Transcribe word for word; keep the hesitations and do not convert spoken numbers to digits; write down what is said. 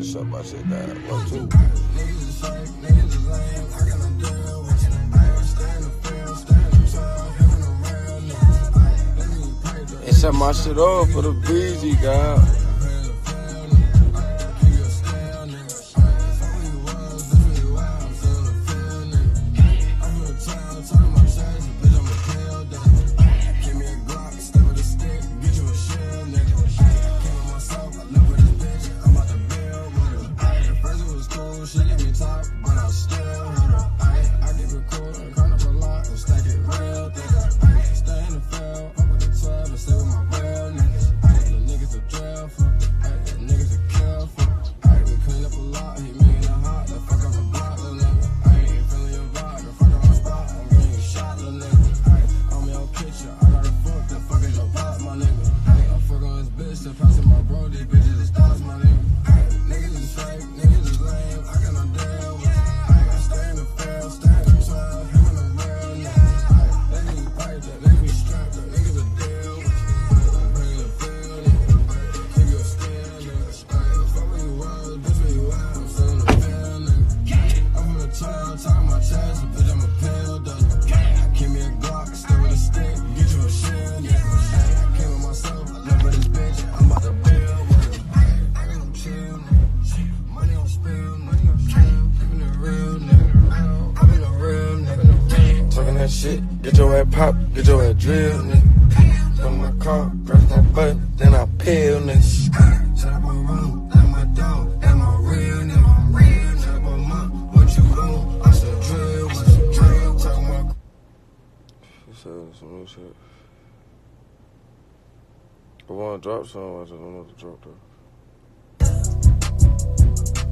shut my shit down. One, two. And shut my shit off for the B G, God. Shit, get your ass pop, get your ass drill, nigga. Put in my car, press that button, then I peel, nigga. Shut up on room, that's my dog, that's my real nigga. Shut up on mom, what you want? I said drill, what you drill? Talk my. She said some new shit. I wanna drop some, I just don't know what to drop though.